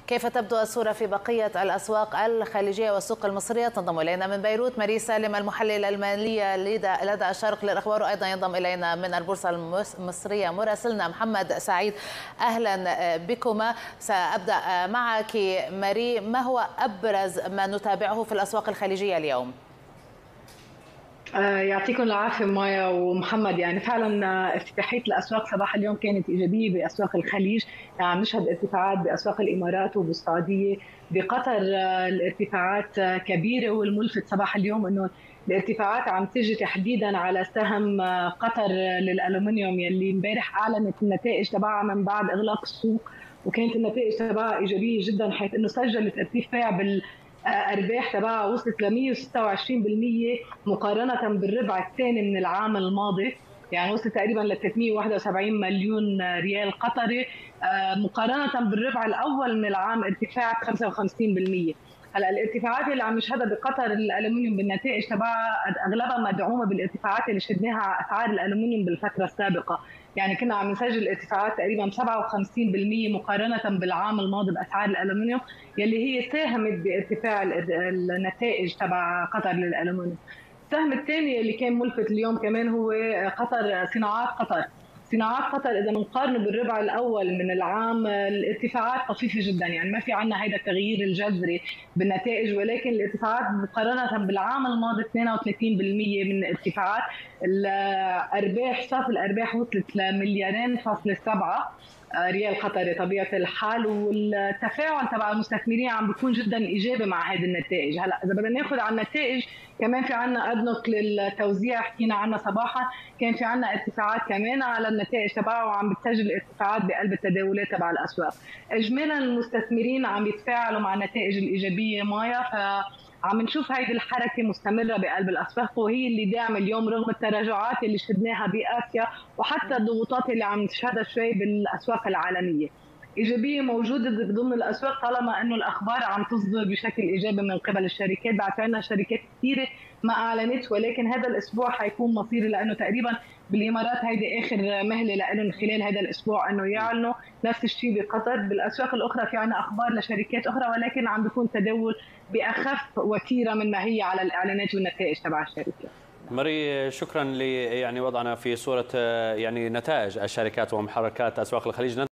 كيف تبدو الصورة في بقية الأسواق الخليجية والسوق المصرية؟ تنضم إلينا من بيروت ماري سالم المحلل المالي لدى الشرق للأخبار، وأيضا ينضم إلينا من البورصة المصرية مراسلنا محمد سعيد. أهلا بكما. سأبدأ معك ماري، ما هو أبرز ما نتابعه في الأسواق الخليجية اليوم؟ يعطيكم العافية مايا ومحمد. يعني فعلا افتتاحية الأسواق صباح اليوم كانت إيجابية بأسواق الخليج. يعني نشهد ارتفاعات بأسواق الإمارات وبالسعودية. بقطر الارتفاعات كبيرة، والملفت صباح اليوم أنه الارتفاعات عم تجي تحديدا على سهم قطر للألومنيوم يلي امبارح أعلنت النتائج تبعها من بعد إغلاق السوق، وكانت النتائج تبعها إيجابية جدا، حيث أنه سجلت ارتفاع ارباح تبعها وصلت ل 126% مقارنه بالربع الثاني من العام الماضي. يعني وصلت تقريبا ل 371 مليون ريال قطري، مقارنه بالربع الاول من العام ارتفاع 55%. هلا الارتفاعات اللي عم نشهدها بقطر الالومنيوم بالنتائج تبعها اغلبها مدعومه بالارتفاعات اللي شهدناها على اسعار الالومنيوم بالفتره السابقه. يعني كنا عم نسجل ارتفاعات تقريبا 57% مقارنه بالعام الماضي باسعار الالومنيوم، يلي هي ساهمت بارتفاع النتائج تبع قطر للالومنيوم. السهم الثاني اللي كان ملفت اليوم كمان هو قطر صناعات قطر. صناعات قطر اذا بنقارنه بالربع الاول من العام الارتفاعات طفيفه جدا، يعني ما في عندنا هذا التغيير الجذري بالنتائج، ولكن الارتفاعات مقارنه بالعام الماضي 32% من الارتفاعات. الارباح صافي الارباح وصلت لمليارين فاصلة 7 ريال قطري طبيعه الحال، والتفاعل تبع المستثمرين عم بيكون جدا ايجابي مع هذه النتائج. هلا اذا بدنا ناخذ على النتائج كمان في عندنا ادنق للتوزيع حكينا عنها صباحا، كان في عندنا ارتفاعات كمان على النتائج تبعه، وعم بتسجل ارتفاعات بقلب التداولات تبع الاسواق. اجمالا المستثمرين عم يتفاعلوا مع النتائج الايجابيه مايا، عم نشوف هيدي الحركه مستمره بقلب الاسواق، وهي اللي داعمه اليوم رغم التراجعات اللي شهدناها باسيا وحتى الضغوطات اللي عم نشهدها شوي بالاسواق العالميه. ايجابيه موجوده ضمن الاسواق طالما انه الاخبار عم تصدر بشكل ايجابي من قبل الشركات. بعد في عندنا شركات كثيره ما اعلنت، ولكن هذا الاسبوع حيكون مصيري، لانه تقريبا بالامارات هيدي اخر مهله لهم خلال هذا الاسبوع انه يعلنوا. نفس الشيء بقطر. بالاسواق الاخرى في عندنا اخبار لشركات اخرى، ولكن عم بيكون تداول باخف وتيره من ما هي على الاعلانات والنتائج تبع الشركات. ماري، شكرا وضعنا في صوره نتائج الشركات ومحركات اسواق الخليج.